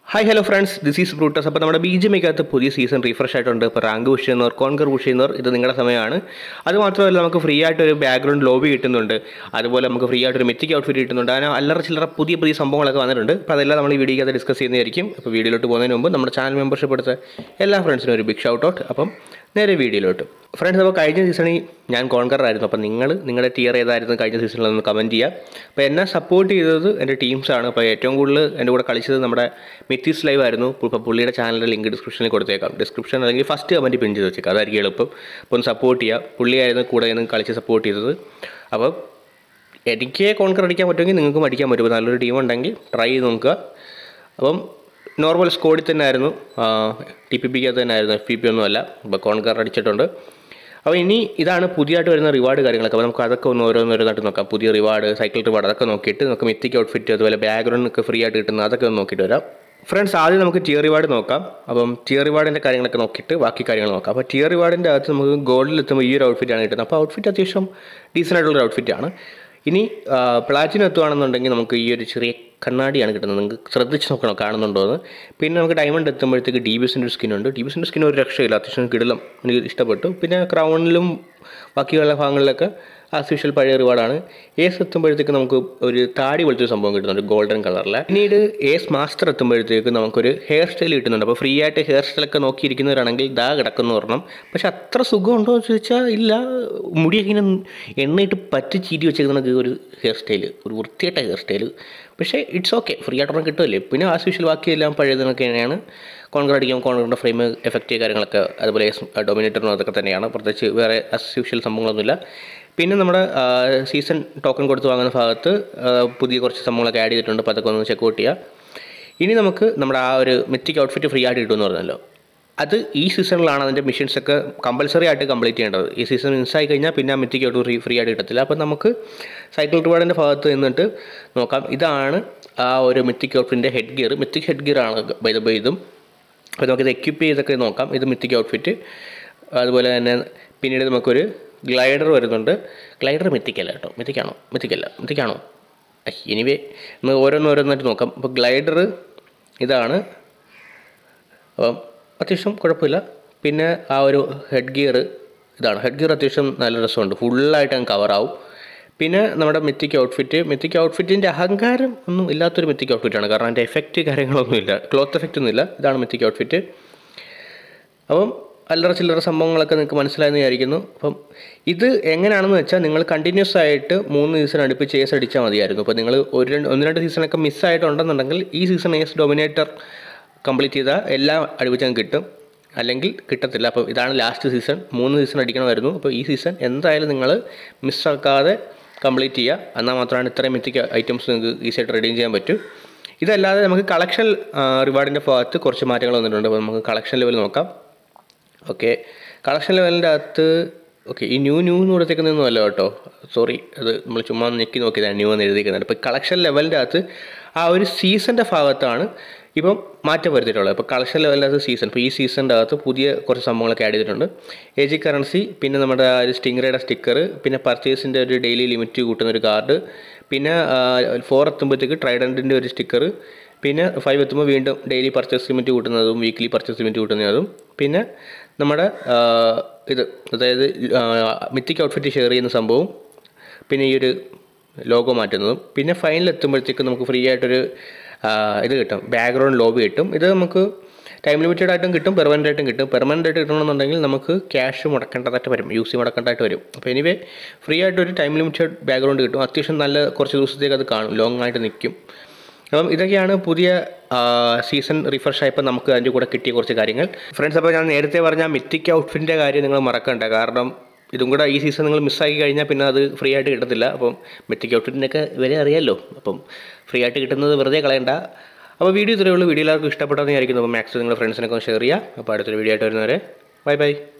Hi hello friends, this is Brutus. അപ്പോൾ നമ്മുടെ BGMയ്ക്കകത്ത് പുതിയ സീസൺ റീഫ്രഷ് ആയിട്ടുണ്ട്. ഇപ്പോൾ റാങ്ക് പുഷ് ചെയ്യുന്നവർ, കോൺകർ പുഷ് ചെയ്യുന്നവർ, ഇത് നിങ്ങളുടെ സമയമാണ്. അതുമാത്രമല്ല, നമുക്ക് ഫ്രീ ആയിട്ടൊരു ബാക്ക്ഗ്രൗണ്ട് ലോബി കിട്ടുന്നുണ്ട്. അതുപോലെ നമുക്ക് ഫ്രീ ആയിട്ടൊരു മിത്തിക് ഔട്ട്ഫിറ്റ് കിട്ടുന്നുണ്ട്. അങ്ങനെ അല്ലറ ചില്ലറ പുതിയ സംഭവങ്ങളൊക്കെ വന്നിട്ടുണ്ട്. അപ്പോൾ അതെല്ലാം നമ്മൾ ഈ വീഡിയോയ്ക്കകത്ത് ഡിസ്കസ് ചെയ്യുന്നതായിരിക്കും. അപ്പോൾ വീഡിയോയിലോട്ട് പോകുന്നതിന് മുമ്പ് നമ്മുടെ ചാനൽ മെമ്പർഷിപ്പ് എടുത്ത എല്ലാ ഫ്രണ്ട്സിനും ഒരു ബിഗ് ഷൗട്ട് ഔട്ട്. അപ്പം നേരെ വീഡിയോയിലോട്ട്. ഫ്രണ്ട്സ്, അപ്പോൾ കഴിഞ്ഞ സീസണിൽ ഞാൻ കോൺകർ ആയിരുന്നു. അപ്പോൾ നിങ്ങളുടെ ടിയർ ഏതായിരുന്നു കഴിഞ്ഞ സീസണിൽ ഒന്ന് കമൻറ്റ് ചെയ്യുക. അപ്പോൾ എന്നെ സപ്പോർട്ട് ചെയ്തത് എൻ്റെ ടീംസാണ്. അപ്പോൾ ഏറ്റവും കൂടുതൽ എൻ്റെ കൂടെ കളിച്ചത് നമ്മുടെ മിത്തീസ് ലൈവ് ആയിരുന്നു. ഇപ്പോൾ പുള്ളിയുടെ ചാനലിൻ്റെ ലിങ്ക് ഡിസ്ക്രിപ്ഷനിൽ കൊടുത്തേക്കാം. ഡിസ്ക്രിപ്ഷൻ അല്ലെങ്കിൽ ഫസ്റ്റ് കമൻറ്റ് പിൻ ചെയ്ത് വെച്ചേക്കാം, അതായിരിക്കും എളുപ്പം. അപ്പോൾ ഒന്ന് സപ്പോർട്ട് ചെയ്യുക. പുള്ളിയായിരുന്നു കൂടെ നിന്ന് കളിച്ച് സപ്പോർട്ട് ചെയ്തത്. അപ്പോൾ എനിക്ക് കോൺകർ അടിക്കാൻ പറ്റുമെങ്കിൽ നിങ്ങൾക്കും അടിക്കാൻ പറ്റും. നല്ലൊരു ടീം ഉണ്ടെങ്കിൽ ട്രൈ ചെയ്ത് നോക്കുക. അപ്പം നോർമൽ സ്കോഡിൽ തന്നെ ആയിരുന്നു, TPPക്കകത്ത് തന്നെ ആയിരുന്നു, FPP ഒന്നുമല്ല. ഇപ്പോൾ കോൺകർ അടിച്ചിട്ടുണ്ട്. അപ്പോൾ ഇനി ഇതാണ് പുതിയതായിട്ട് വരുന്ന റിവാർഡ് കാര്യങ്ങളൊക്കെ. അപ്പോൾ നമുക്ക് അതൊക്കെ ഒന്ന് ഓരോന്നായിട്ട് നോക്കാം. പുതിയ റിവാർഡ്, സൈക്കിൾ റിവാർഡ്, അതൊക്കെ നോക്കിയിട്ട് നമുക്ക് മിത്തിക് ഔട്ട്ഫിറ്റ്, അതുപോലെ ബാക്ക്ഗ്രൗണ്ട് ഒക്കെ ഫ്രീ ആയിട്ട് കിട്ടുന്നത്, അതൊക്കെ ഒന്ന് നോക്കിയിട്ട് വരാം. ഫ്രണ്ട്സ്, ആദ്യം നമുക്ക് ടിയർ റിവാർഡ് നോക്കാം. അപ്പം ടിയർ റിവാർഡിൻ്റെ കാര്യങ്ങളൊക്കെ നോക്കിയിട്ട് ബാക്കി കാര്യങ്ങൾ നോക്കാം. അപ്പോൾ ടിയർ റിവാർഡിൻ്റെ അകത്ത് നമുക്ക് ഗോൾഡിൽ എത്തുമ്പോൾ ഈ ഒരു ഔട്ട്ഫിറ്റാണ് കിട്ടുന്നത്. അപ്പോൾ ഔട്ട്ഫിറ്റ് അത്യാവശ്യം ഡീസൻ്റ് ആയിട്ടുള്ളൊരു ഔട്ട്ഫിറ്റാണ്. ഇനി പ്ലാറ്റിനം എത്തുകയാണെന്നുണ്ടെങ്കിൽ നമുക്ക് ഈ ഒരു ചെറിയ കണ്ണാടിയാണ് കിട്ടുന്നത്. നിങ്ങൾക്ക് ശ്രദ്ധിച്ച് നോക്കണം കാണുന്നുണ്ടോ എന്ന്. പിന്നെ നമുക്ക് ഡയമണ്ട് എത്തുമ്പോഴത്തേക്ക് DBSൻ്റെ ഒരു സ്കിന്നുണ്ട്. DBSൻ്റെ സ്കിൻ ഒരു രക്ഷയില്ല, അത്യാവശ്യം കിടിലം, എനിക്ക് ഇഷ്ടപ്പെട്ടു. പിന്നെ ക്രൗണിലും ബാക്കിയുള്ള ഭാഗങ്ങളിലൊക്കെ ആസ് യൂഷ്വൽ പഴയ റിവാർഡാണ്. ഏസ് എത്തുമ്പോഴത്തേക്ക് നമുക്ക് ഒരു താടി പോലത്തെ ഒരു സംഭവം കിട്ടുന്നുണ്ട്, ഗോൾഡൻ കളറിൽ. പിന്നീട് ഏസ് മാസ്റ്റർ എത്തുമ്പോഴത്തേക്ക് നമുക്കൊരു ഹെയർ സ്റ്റൈൽ കിട്ടുന്നുണ്ട്. അപ്പോൾ ഫ്രീ ആയിട്ട് ഹെയർ സ്റ്റൈലൊക്കെ നോക്കിയിരിക്കുന്നവരാണെങ്കിൽ ദാ കിടക്കുന്നു പറഞ്ഞണം. പക്ഷെ അത്ര സുഖമുണ്ടോ എന്ന് ചോദിച്ചാൽ ഇല്ല. മുടിയൊക്കെ ഇങ്ങനെ എണ്ണയിട്ട് പറ്റി ചീറ്റി വെച്ചേക്കുന്ന ഒരു ഹെയർ സ്റ്റൈൽ, ഒരു വൃത്തിയായിട്ട ഹെയർ സ്റ്റൈൽ. പക്ഷേ ഇറ്റ്സ് ഓക്കെ, ഫ്രീ ആയിട്ടൊന്നും കിട്ടുമല്ലേ. പിന്നെ ആസ് യൂഷ്വൽ ബാക്കിയെല്ലാം പഴയതിനൊക്കെ തന്നെയാണ്. കോൺകർ അടിക്കാം, കോൺകറിൻ്റെ ഫ്രെയിം എഫക്റ്റ് കാര്യങ്ങളൊക്കെ അതുപോലെ ഡൊമിനേറ്ററിനും അതൊക്കെ തന്നെയാണ്. പ്രത്യേകിച്ച് വേറെ ആസ് യൂഷ്വൽ സംഭവങ്ങളൊന്നുമില്ല. പിന്നെ നമ്മുടെ സീസൺ ടോക്കൺ കൊടുത്ത് വാങ്ങുന്ന ഭാഗത്ത് പുതിയ കുറച്ച് സംഭവങ്ങളൊക്കെ ആഡ് ചെയ്തിട്ടുണ്ട്. അപ്പോൾ അതൊക്കെ ഒന്ന് ചെക്കൗട്ട് ചെയ്യുക. ഇനി നമുക്ക് നമ്മുടെ ആ ഒരു മിത്തിക് ഔട്ട്ഫിറ്റ് ഫ്രീ ആയിട്ട് കിട്ടുമെന്ന് പറഞ്ഞല്ലോ. അത് ഈ സീസണിലാണ് അതിൻ്റെ മിഷൻസൊക്കെ കമ്പൽസറി ആയിട്ട് കംപ്ലീറ്റ് ചെയ്യേണ്ടത്. ഈ സീസൺ മിസ്സായി കഴിഞ്ഞാൽ പിന്നെ ആ മിത്തിക് ഔട്ട് ഫ്രീ ആയിട്ട് കിട്ടത്തില്ല. അപ്പോൾ നമുക്ക് സൈക്കിൾ റിവാർഡിൻ്റെ ഭാഗത്ത് നിന്നിട്ട് നോക്കാം. ഇതാണ് ആ ഒരു മിത്തിക് ഔട്ട്ഫിറ്റിൻ്റെ head gear. Mythic head gear ആണ് ബൈ ഇതും. അപ്പോൾ നമുക്കിത് എക്യുപ്പ് ചെയ്തൊക്കെ നോക്കാം. ഇത് മിത്തിക് ഔട്ട്ഫിറ്റ്. അതുപോലെ തന്നെ പിന്നീട് നമുക്കൊരു ഗ്ലൈഡർ വരുന്നുണ്ട്. ഗ്ലൈഡർ മിത്തിക്കല്ല കേട്ടോ, മിത്തിക്കാണോ? എനിവേ നമുക്ക് ഓരോന്നായിട്ട് നോക്കാം. അപ്പോൾ ഗ്ലൈഡർ ഇതാണ്. അപ്പം അത്യാവശ്യം കുഴപ്പമില്ല. പിന്നെ ആ ഒരു ഹെഡ് ഗിയർ ഇതാണ്. ഹെഡ് ഗിയർ അത്യാവശ്യം നല്ല രസമുണ്ട്, ഫുള്ളായിട്ട് അങ്ങ് കവറാവും. പിന്നെ നമ്മുടെ മിത്തിക് ഔട്ട്ഫിറ്റിൻ്റെ അഹങ്കാരം ഒന്നും ഇല്ലാത്തൊരു മിത്തിക് ഔട്ട്ഫിറ്റാണ്. കാരണം അതിൻ്റെ എഫക്റ്റ് കാര്യങ്ങളൊന്നുമില്ല, ക്ലോത്ത് എഫക്റ്റ് ഒന്നുമില്ല. ഇതാണ് മിത്തിക് ഔട്ട്ഫിറ്റ്. അപ്പം അല്ലറ ചില്ലറ സംഭവങ്ങളൊക്കെ നിങ്ങൾക്ക് മനസ്സിലായെന്ന് വിചാരിക്കുന്നു. അപ്പം ഇത് എങ്ങനെയാണെന്ന് വെച്ചാൽ നിങ്ങൾ കണ്ടിന്യൂസ് ആയിട്ട് 3 സീസൺ അടുപ്പിച്ച് ഏസ് അടിച്ചാൽ മതിയായിരുന്നു. അപ്പോൾ നിങ്ങൾ 1-2 സീസണൊക്കെ മിസ്സായിട്ടുണ്ടെന്നുണ്ടെങ്കിൽ ഈ സീസൺ ഏസ് ഡൊമിനേറ്റർ കംപ്ലീറ്റ് ചെയ്താൽ എല്ലാം അടുപ്പിച്ച് കിട്ടും, അല്ലെങ്കിൽ കിട്ടത്തില്ല. അപ്പോൾ ഇതാണ് ലാസ്റ്റ് സീസൺ. 3 സീസൺ അടിക്കണമായിരുന്നു. അപ്പോൾ ഈ സീസൺ എന്തായാലും നിങ്ങൾ മിസ്സാക്കാതെ കംപ്ലീറ്റ് ചെയ്യുക. എന്നാൽ മാത്രമാണ് ഇത്രയും മിത്തിക് ഐറ്റംസ് നിങ്ങൾക്ക് ഈസിയായിട്ട് റെഡീം ചെയ്യാൻ പറ്റും. ഇതല്ലാതെ നമുക്ക് കളക്ഷൻ റിവാർഡിൻ്റെ ഭാഗത്ത് കുറച്ച് മാറ്റങ്ങൾ വന്നിട്ടുണ്ട്. അപ്പോൾ നമുക്ക് കളക്ഷൻ ലെവൽ നോക്കാം. ഓക്കെ, കളക്ഷൻ ലെവലിൻ്റെ അകത്ത് ഈ ന്യൂ എന്ന് കൊടുത്തേക്കുന്നതൊന്നും അല്ല കേട്ടോ, സോറി. അത് നമ്മൾ ചുമ്മാ ഞെക്കി നോക്കിയതാണ് ന്യൂ എന്ന് എഴുതിയിരിക്കുന്നത്. ഇപ്പോൾ കളക്ഷൻ ലെവലിൻ്റെ അകത്ത് ആ ഒരു സീസണിൻ്റെ ഭാഗത്താണ് ഇപ്പം മാറ്റം വരുത്തിയിട്ടുള്ളത്. ഇപ്പോൾ കളക്ഷൻ ലെവലിൻ്റെ അകത്ത് സീസൺ, ഇപ്പോൾ ഈ സീസണിൻ്റെ അകത്ത് പുതിയ കുറച്ച് സംഭവങ്ങളൊക്കെ ആഡ് ചെയ്തിട്ടുണ്ട്. AG കറൻസി, പിന്നെ നമ്മുടെ ആ ഒരു സ്റ്റിംഗ്രയുടെ സ്റ്റിക്കർ, പിന്നെ പർച്ചേസിൻ്റെ ഒരു ഡെയിലി ലിമിറ്റ് കൂട്ടുന്നൊരു കാർഡ്, പിന്നെ 4 എത്തുമ്പോഴത്തേക്ക് ട്രൈഡൻറ്റിൻ്റെ ഒരു സ്റ്റിക്കർ, പിന്നെ 5 എത്തുമ്പോൾ വീണ്ടും ഡെയിലി പർച്ചേസ് ലിമിറ്റ് കൂട്ടുന്നതും വീക്ക്ലി പർച്ചേസ് ലിമിറ്റ് കൂട്ടുന്നതും, പിന്നെ നമ്മുടെ ഇത് അതായത് മിത്തിക് ഔട്ട്ഫിറ്റ് ഷെയർ ചെയ്യുന്ന സംഭവവും, പിന്നെ ഈ ഒരു ലോഗോ മാറ്റുന്നതും, പിന്നെ ഫൈനൽ എത്തുമ്പോഴത്തേക്ക് നമുക്ക് ഫ്രീ ആയിട്ടൊരു ഇത് കിട്ടും, ബാക്ക്ഗ്രൗണ്ട് ലോബി കിട്ടും. ഇത് നമുക്ക് ടൈം ലിമിറ്റഡ് ആയിട്ടും കിട്ടും, പെർമനൻ്റ് ആയിട്ടും കിട്ടും. പെർമനൻ്റ് ആയിട്ട് കിട്ടണമെന്നുണ്ടെങ്കിൽ നമുക്ക് ക്യാഷ് മുടക്കേണ്ടതായിട്ട് വരും, UC മുടക്കേണ്ടതായിട്ട് വരും. അപ്പോൾ എനിവേ ഫ്രീ ആയിട്ടൊരു ടൈം ലിമിറ്റഡ് ബാക്ക്ഗ്രൗണ്ട് കിട്ടും. അത്യാവശ്യം നല്ല കുറച്ച് ദിവസത്തേക്ക് അത് കാണും, ലോങ് ആയിട്ട് നിൽക്കും. അപ്പം ഇതൊക്കെയാണ് പുതിയ സീസൺ റിഫ്രഷ് ആയപ്പോൾ നമുക്ക് അതിൻ്റെ കൂടെ കിട്ടിയ കുറച്ച് കാര്യങ്ങൾ. ഫ്രണ്ട്സ്, അപ്പോൾ ഞാൻ നേരത്തെ പറഞ്ഞ മിത്തിക് ഔട്ട്ഫിറ്റിൻ്റെ കാര്യം നിങ്ങൾ മറക്കണ്ട. കാരണം ഇതും കൂടെ ഈ സീസൺ നിങ്ങൾ മിസ്സാക്കി കഴിഞ്ഞാൽ പിന്നെ അത് ഫ്രീ ആയിട്ട് കിട്ടത്തില്ല. അപ്പം മിത്തിക് ഔട്ട്ഫിറ്റിൻ്റെയൊക്കെ വില അറിയാമല്ലോ. അപ്പം ഫ്രീ ആയിട്ട് കിട്ടുന്നത് വെറുതെ കളയണ്ട. അപ്പോൾ വീഡിയോ ഇത്രയേ ഉള്ളൂ. വീഡിയോ എല്ലാവർക്കും ഇഷ്ടപ്പെട്ടെന്ന് വിചാരിക്കുന്നു. അപ്പോൾ മാക്സിമം നിങ്ങളുടെ ഫ്രണ്ട്സിനൊക്കെ ഷെയർ ചെയ്യുക. അപ്പോൾ അടുത്തൊരു വീഡിയോ ആയിട്ട് വരുന്നവരെ ബൈ.